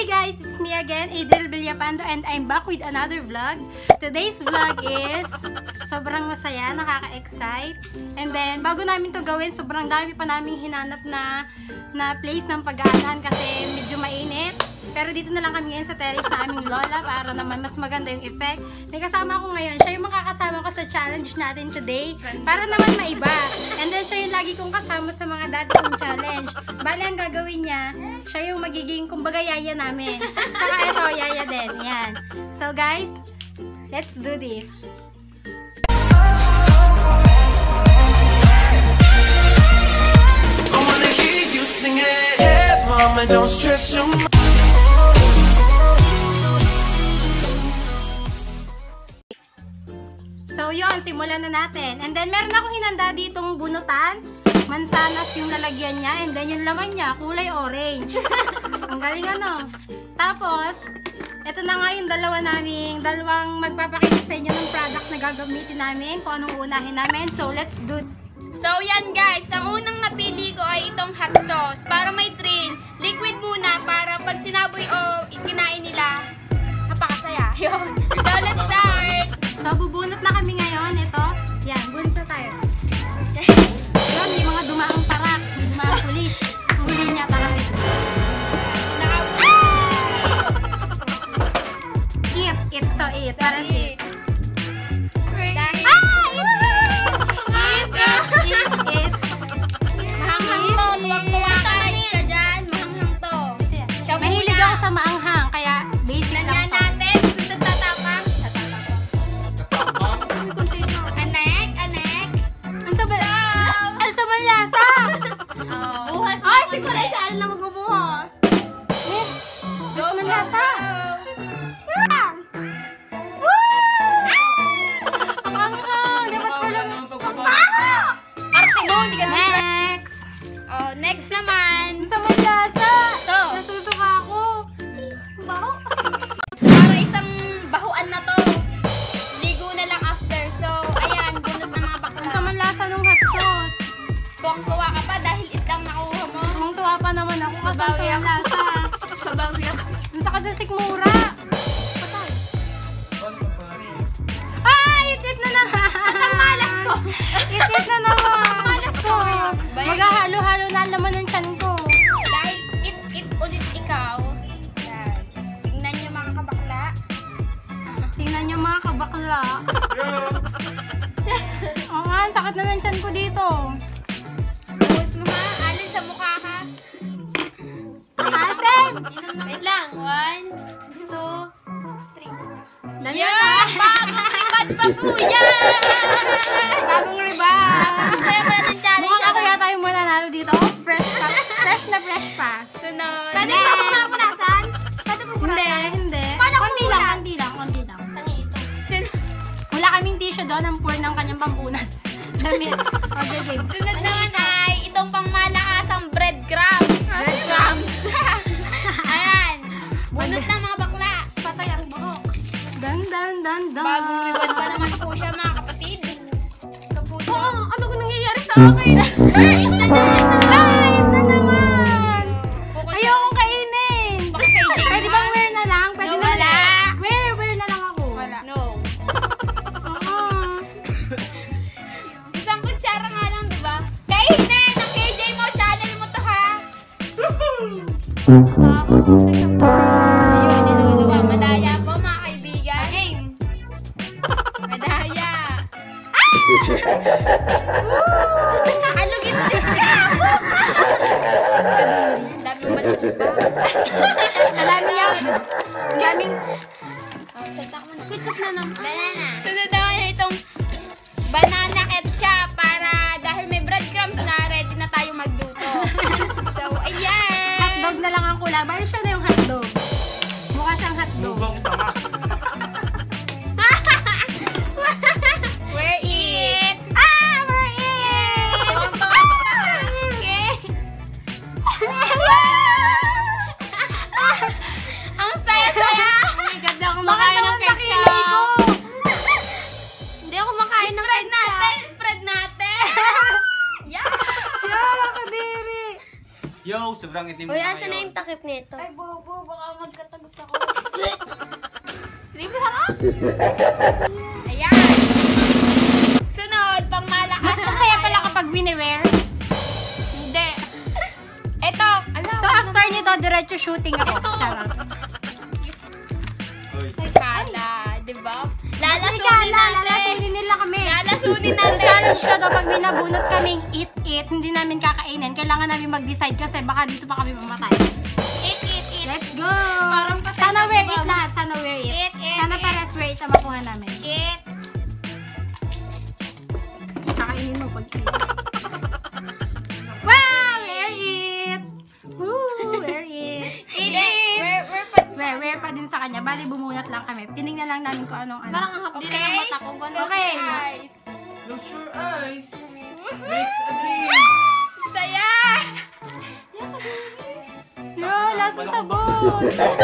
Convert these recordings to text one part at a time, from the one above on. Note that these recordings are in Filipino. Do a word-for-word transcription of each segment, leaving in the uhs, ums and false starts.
Hey guys, it's me again, Adriel Villapando, and I'm back with another vlog. Today's vlog is sobrang masaya, nakaka-excite. And then, bago namin to gawin, sobrang dami pa namin hinanap na na place ng pag-aanahan kasi medyo mainit. Pero dito na lang kami ngayon sa terrace na aming lola para naman mas maganda yung effect. May kasama ako ngayon. Siya yung makakasama ko sa challenge natin today para naman maiba. And then siya yung lagi kong kasama sa mga dati kong challenge. Bale, ang gagawin niya, siya yung magiging kumbaga yaya namin. Saka ito, yaya din. Yan. So guys, let's do this. I wanna hear you sing it. Hey, mama, don't stress your mind. So yun, simulan na natin. And then meron akong hinanda ditong bunutan. Mansanas yung lalagyan niya. And then yung laman niya, kulay orange. Ang galing ano. Tapos, ito na nga yung dalawa naming, dalawang magpapakita sa inyo ng product na gagamitin namin. Kung anong unahin namin. So let's do it. So yan guys, ang unang napili ko ay itong hot sauce. Para may thrill. Liquid muna para pag sinaboy o ikinain nila, napakasaya. Yun. So let's start! So, bubunot na kami ngayon. Ito. Yan, bunot na tayo. Yun, may mga dumaang parak. May dumaang pulis. Huli niya, parang ito. Eat, eat to, eat. Parang eat. Dahil... Ah! Eat! Eat, eat. Mahanghang to. Tuwang-tuwa ka ka dyan. Mahanghang to. Mahilig ako sa maanghang, kaya basic lang Nanyan to. natin. Gusto tatapang. Anek, anek. Ang sabay. Ang sabay lasa. Oh. Buhas na. Ay, siguro sa ano na magbubuhos. Eh, ang sabay lasa. Ang anghang. Dapat ko lang. Arte mo, hindi ka Next. Oh, next naman. Ang sabay lasa. To. Nasusuka ako. Baho. Para isang bahuan na to. Ligo na lang after. So, ayan, bunot ng mga Ang bakla. sabay lasa ng hot sauce. Tuwang-tuwa ka pa dahil itang nakuha mo. Ang tuwa pa naman ako kasi ang sabay lasa. Sabawi ako. Ang saka sa sikmura. Patay. Ah, itit na naman. Ang malas ko. Itit na naman. Malas ko. Maghahalo-halo na ang laman ng tiyan ko. Dahil it-it ulit ikaw. Yan. Tingnan niyo mga kabakla. Tingnan niyo mga kabakla. Oo nga, ang sakit na ng tiyan ko dito. Buhos mo ha. Alin sa mukha ha. Asim! Wait lang. One, two, three. Dami Yan! na. Bagong ribad pa po yan! Bagong riba. Napakasaya pa ng challenge. Mukhang ako yata yung mananalo dito. Oh, fresh pa. Fresh na fresh pa. Sunod. Pwede ba ako mapunasan? Pwede po Hindi, punasan? hindi. Paano Konti kung lang, wala? konti lang, konti lang. Sun- Wala kaming tissue doon, ang poor ng kanyang pampunas. Damit. O, the game. Sunod naman ay itong pangmalakasang breadcrumbs. Breadcrumbs. Ayan. Bunot ng mga bakla. Patay ang buhok. Dan, dan, dan, dan. Bagong reward pa naman po siya mga kapatid. Kapuso. Oh, ano ko nangyayari sa akin? Ay, ito na yan. Ay, ito naman. Bukod sa- Ayokong kainin. Bakit kayo dyan, Pwede ha? bang wear na lang? Pwede No, na wala. Wear, wear na lang ako. Wala. No. Oo. Isang kutsara nga lang, di ba? Kainin! Ang K J mo, channel mo to ha. Ayun, niluluwa. Madaya po mga kaibigan. Game. Madaya. Alugin mo siya. Ang dami mo ba? Alam niyo, ang daming Ketchup na naman. Banana. Sunod na kaya itong banana ketchup para dahil may breadcrumbs na, ready na tayo magluto. So, ayan. hotdog na lang ang kulay. Bali siya na yung hotdog. Mukha siyang hotdog. We're it. Ah, we're in! Tuwang-tuwa ka pa. Okay. Ang saya-saya. Oh my God, di ako Baka makain ng naman sa kilay ko. ketchup. Hindi ako makain ng Spread ketchup. natin. Spread natin. Yeah. Yan, ako diri. Yo, sobrang itim Uy, na asa na ngayon. yung takip nito? Ay, bobo, baka magkatagos ako. Hindi mo sarap. Ayan. Sunod, pang malakas. Mas masaya pala kapag wini-wear. Hindi. Ito. So after nito, diretso shooting ako. Ito. Charot. Kala, di ba? Lalasunin Kala, natin. lalasunin nila kami. Lalasunin So natin. challenge na daw pag may nabunot kaming eat-eat, hindi namin kakainin. Kailangan namin mag-decide kasi baka dito pa kami mamatay. Eat, eat, eat. Let's go! Parang patay Sana sa wear baba. it lahat. Sana wear it. Eat, eat, Sana eat. pares wear it ang makuha namin. Eat. Kakainin mo pag eat. Wow! Wear it! Woo! Wear it! Eat, eat. Where, where pa? Wear, wear pa din sa kanya. Bali, bumunot lang kami. Tinignan lang namin kung anong ano. Parang ang hapdi na ng mata ko. Ganun. Okay. Guys. Close your eyes. Makes a dream. Saya. Yo, last na sabon!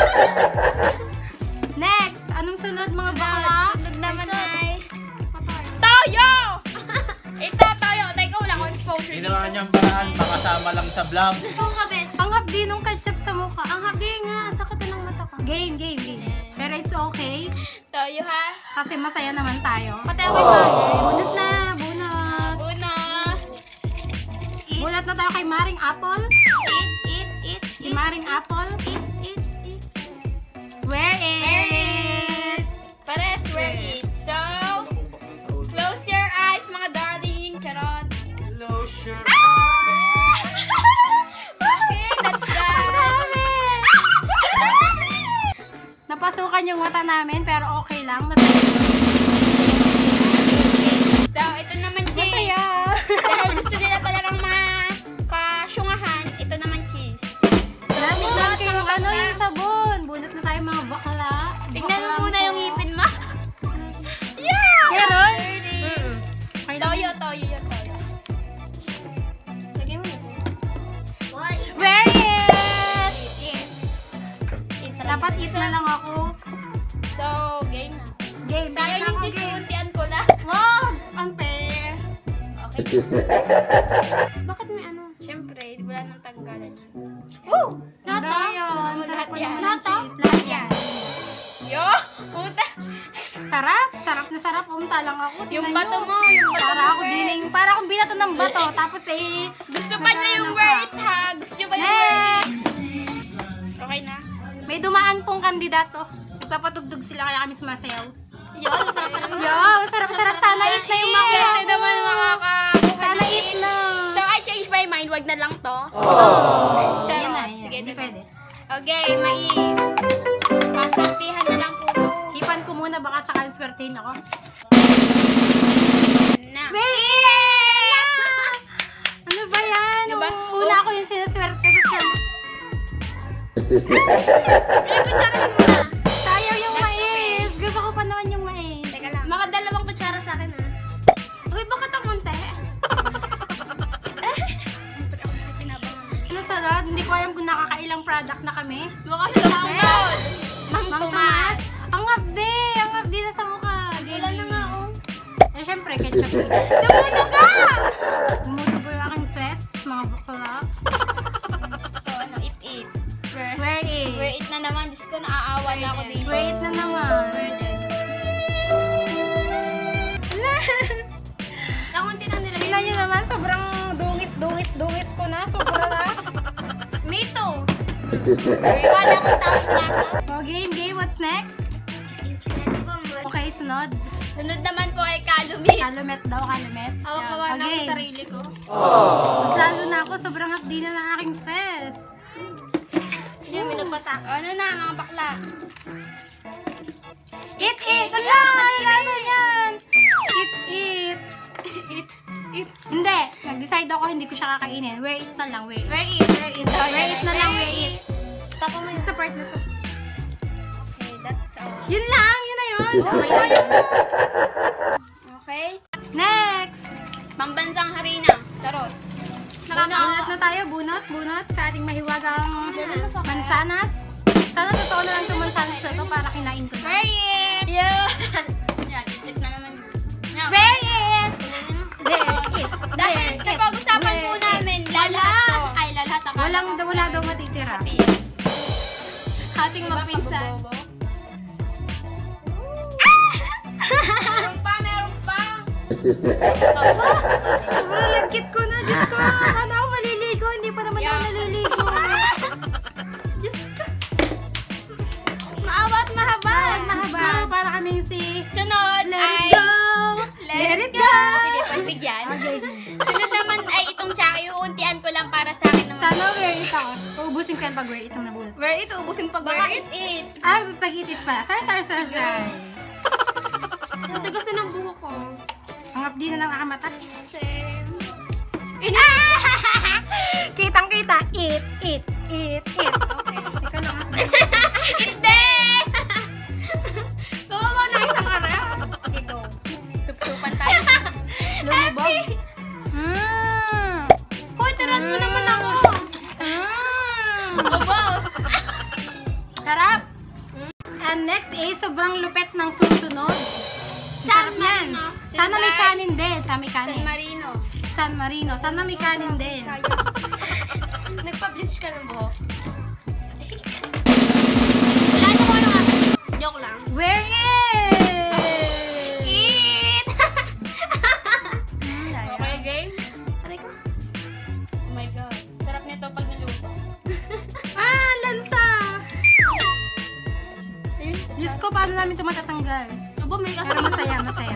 Next! Anong sunod mga bakla? Sunod naman ay Toyo! Ito, Toyo. Teka, wala ko exposure dito. Ginawa niyang paraan, makasama lang sa vlog. Ikaw kabit. Panghapdi nung ketchup sa mukha. Ang hapdi nga. Sakit na ng mata ko. Game, game, game. Pero it's okay. Toyo, ha? Kasi masaya naman tayo. Pati ako yung mother. Bunot na! Bunot! Una. Bunot na tayo kay Maring Apple. Eat, eat, eat. Si Maring Apple. Eat, eat, eat. Wear it! Wear it. Pares, wear it. So, close your eyes, mga darling. Charot. Close your Okay, that's done. Napasukan yung mata namin pero okay lang. Masaya. So, ito naman, cheese. Masaya. Dahil gusto nila talagang makasyungahan, ito naman cheese. Lamig lang kayo ano yung sabon. Bunot na tayo mga bakla. Tingnan mo Bakla muna ko. yung ngipin mo. Yeah! Meron? Dirty. Okay lang. Toyo, toyo, yung toyo. Lagay mo na. Wear it! Eat. Eat. Dapat eat na lang ako. So, game na. Game. Sayang Game yung ako, cheese, game. untian ko na. Wag! Unfair. Okay. Bakit may ano? Siyempre, wala nang tanggalan. Woo! Lahat Nata? yun. Oo, Sarap lahat pa yan. naman ng Lahat, cheese. Lahat yan. Yo! Puta! Sarap. Sarap na sarap. Umta lang ako. Yung Tingnan bato nyo. mo, yung bato Para mo, ako Bert. bining, para akong binato ng bato. Tapos eh, Gusto pa niya yung Nasa- word, ha? Gusto niyo ba yung word? next! Okay na? May dumaan pong kandidato. Nagpapatugtog sila kaya kami sumasayaw. Yun, masarap-sarap na. Yo, sarap-sarap. Sana eat na yung mga Siyempre naman makakakuha Sana ng eat na. So, I changed my mind. Wag na lang to. Yan Charot. na, yan. Sige, Hindi sige. pwede. Okay, mais. Pasaltihan na lang po to. Hipan ko muna baka sakaling swertein ako. Na. Wait! Ano ba yan? Diba? Nung Una ako yung sinaswerte. Tapos yan. Sayaw yung mais. Gusto ko pa naman yung mais. Teka lang. Mga dalawang kutsara sa akin, ha? Uy, bakit ang munti? Ano sarap? Hindi ko alam kung nakakailang product na kami. Mukha siya sa Sunod. Mang Mang Tomas. Ang hapdi! Ang hapdi na sa mukha. Wala na nga, oh. Eh, syempre, ketchup. Tumuto ka! Gumuto ko yung aking fest, mga bakla. So, ano, eat, eat. Where, Where is? where it na naman. Diyos ko, naaawa na ako dito. Wait na naman. Nakunti na nila. Tingnan nyo naman, sobrang dungis, dungis, dungis ko na. Sobra na. Me too. Wala akong tapos lasa. Oh, game, game. What's next? Okay, sunod. Sunod naman po ay Calumet. Calumet daw, calumet. Hawak-hawa na Okay. sa sarili ko. Mas lalo na ako, sobrang hapdi na ng aking fest. Yung may nagbatak. Ano na, mga bakla? Eat, eat! Ala! Ano lasa yan? Eat, eat! Eat. Eat. Hindi. Nag-decide ako, hindi ko siya kakainin. Wear it na lang, wear it. Where eat? Where eat? Wear it na lang, wear it. Tapo mo yun. Sa part na to. Okay, that's all. Yun lang, yun na yun. Okay. Next! Pambansang harina. Charot. Bunot na tayo, bunot, bunot sa ating mahiwagang mansanas. Sana totoo na lang itong mansanas na to para kinain ko na. Wear it! Yeah! Yan, eat na naman. Yan. Wear it! Wear it! Dahil napag-usapan po namin, lalahat to. Ay, lahat ako. Walang, wala daw matitira. Happy. Ating magpinsan. Pabobobo. Meron pa, meron pa. Sobrang lagkit ko na, Diyos ko. Paano ako maliligo? Hindi pa naman ako Yeah. naliligo. Diyos ko. Maawa at mahabag. Mahaba. Para kaming si Sunod Let ay... It Go. Let It Go. Sige, pagbigyan. Okay. Sunod naman ay itong tsaka. Iuuntian ko lang para sa akin naman. Sana wear it ako. Uubusin ko yan pag wear it ang nabulot. Where it? Ubusin pag Baka where it? it-it. Ah, pag-itit pala. Sorry, sorry, sorry, sorry. Ang tagas na ng buhok ko. Ang updi na ng akamata. Same. Kitang-kita. It, it, it, it. Okay. Ikaw lang ako. Hindi! Kawawa na isang araw. Sige, go. Sup-supan tayo. Lumubog. Mmm. Hoy, taran mo naman ako. Mmm. Obo. Sarap. And next is sobrang lupet ng susunod. Sarap yan. Marino. Sana may San- kanin din. Sana may San kanin. Marino. San Marino. Sana may kanin din. Sayang. Nagpa-bleach ka ng buhok. Wala na ko lang. Joke lang. Wear it! Eat! Okay, game? Aray ko. Oh my God. Sarap nito pag naluto. Ah, lansa! Diyos ko, paano namin ito matatanggal? Aba, may Pero masaya, masaya.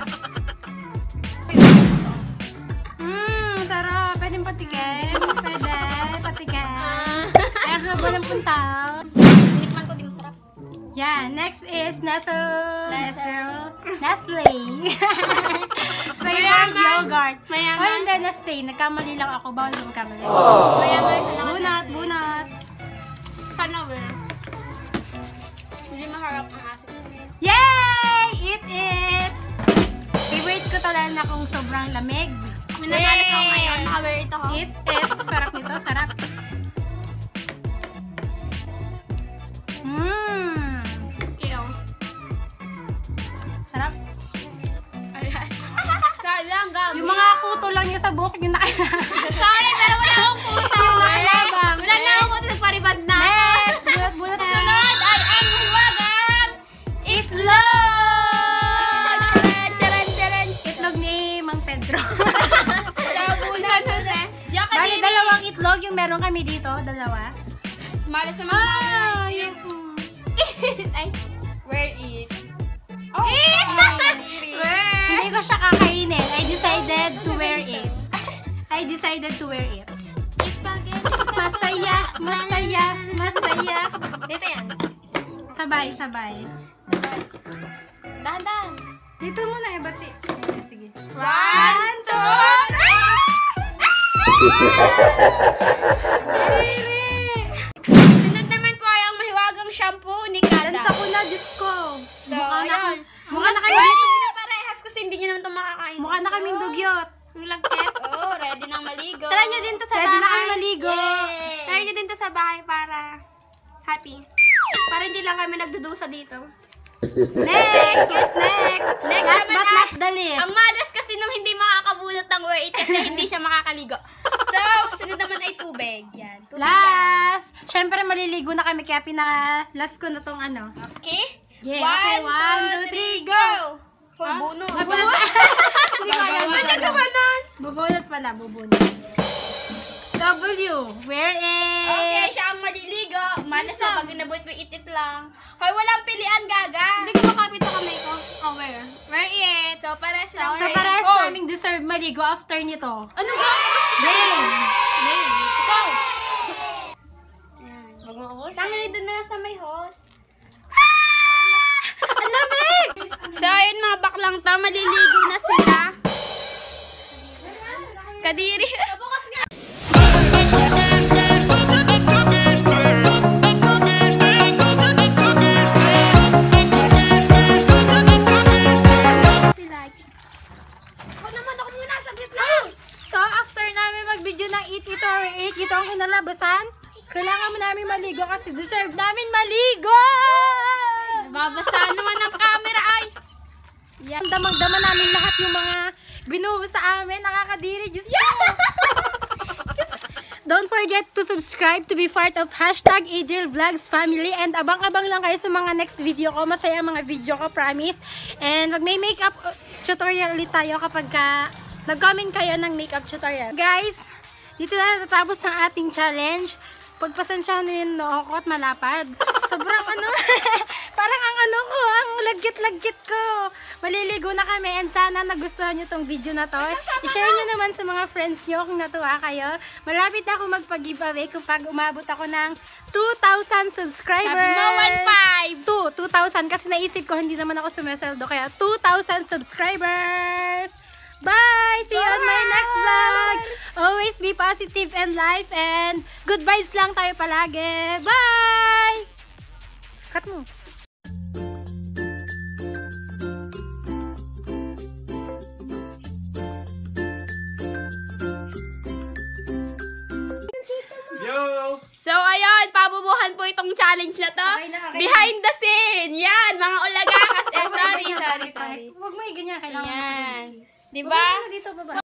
Mmm, sarap. Pwede patikin. Pwede patikin. Ay, ang haba ng puntaw. Tikman ko, di masarap. Yeah, next is Nestle. Nestle. Nestle. Flavored Mayaman. yogurt. Mayaman. Oh, hindi, Nestle. Nagkamali lang ako. Bawal yung magkamali. Mayaman. Bunat, bunat. Sana where? Hindi maharap ang aso. Yay! Eat it! Favorite ko talaga kung sobrang lamig. Minamalas ako ngayon. Naka-wear it ako. Eat it. Sarap nito, sarap. Mmm. Ew. Sarap. Ayan. Sayang, gabi. Yung mga kuto lang yung sa buhok, yung naka... Sorry, pero wala akong puto. Yung nakalabang. Wala na akong puto. Nagparibad na. Next! Bunot, bunot. Sunod ay ang hiwagang Itlog! Charan, charan, charan. Itlog ni Mang Pedro. Labo na. Yan ka Bali, din. dalawang itlog yung meron kami dito. Dalawa. Malas naman Ah, namin. yun. Ay. Where is? Oh, Eat! kadiri. Where? Hindi ko siya kakainin. I decided to wear it. I decided to wear it. Spaghetti. Masaya, masaya, masaya. Dito yan. Sabay, sabay. Dahan-dahan. Dito muna eh, bati. Sige. One, two, Sunod naman po ay ang mahiwagang shampoo ni Kada. Dansa ko na, Diyos ko. So, Mukha na, ayun. mukha na kami. Ay, parehas kasi hindi nyo naman ito makakain. Mukha na kaming dugyot. Ang lagkit. Oh, ready nang maligo. Tara nyo din to sa Ready na bahay. kami maligo. Yay! Tara nyo din to sa bahay para happy. Para hindi lang kami nagdudusa dito. Next! What's next? Next Last naman but ay- not the least. Ang malas kasi nung hindi makakabulot ng wear it kasi hindi siya makakaligo. So, sunod naman ay tubig. Yan. Tubig yan. Last! Siyempre maliligo na kami kaya pinaka-last ko na tong ano. Okay? Yeah, okay. One, two, three, go! Hoy, buno. Bubunot pa. Hindi ko alam. Wala Wala naman. Bubunot pala, bubunot. W. Where is? Okay, siya ang maliligo. Malas na pag inabot mo itit lang. Hoy, walang pilian, gaga. Hindi ko makapit sa kamay ko. Oh, where? Where it? So, pares lang. So, parehas naming deserve maligo after nito. Ano ba? Rain! Ikaw. Ayan. Wag mo ubos. Tama na doon na sa may hose. Ang lamig! So, ayun mga baklang to, maliligo na sila. Kadiri. Bukas nga. Ako naman, ako muna sa gitna. So, after namin mag-video ng eat it or eat ito ang kinalabasan, kailangan mo namin maligo kasi deserve namin maligo! Babasaan naman ng camera ay. Yan, damang-dama namin lahat yung mga binuhos sa amin. Nakakadiri, Diyos ko. Diyos, Don't forget to subscribe to be part of hashtag Adriel Vlogs family. And abang-abang lang kayo sa mga next video ko. Masaya mga video ko, promise. And mag may makeup tutorial ulit tayo kapag ka nag-comment kayo ng makeup tutorial. Guys, dito na natatapos ang ating challenge. Pagpasensya na yun noo ko at malapad. Sobrang ano, parang ang ano ko, ang lagkit-lagkit ko. Maliligo na kami and sana nagustuhan nyo tong video na to. I-share nyo naman sa mga friends nyo kung natuwa kayo. Malapit na ako magpag-giveaway kapag umabot ako ng two thousand subscribers. Sabi mo, one five. two, two thousand kasi naisip ko hindi naman ako sumeseldo kaya two thousand subscribers. Bye! See you on my next vlog! Always be positive and life and good vibes lang tayo palagi. Bye! Cut mo. Yo! So, ayun, pabubuhan po itong challenge na to. Okay na, okay na. Behind the scene. Yan, mga ulaga. Eh, sorry, sorry, sorry. Huwag mo i-ganyan. Kailangan Yan. mo. Diba? Huwag mo na dito, baba.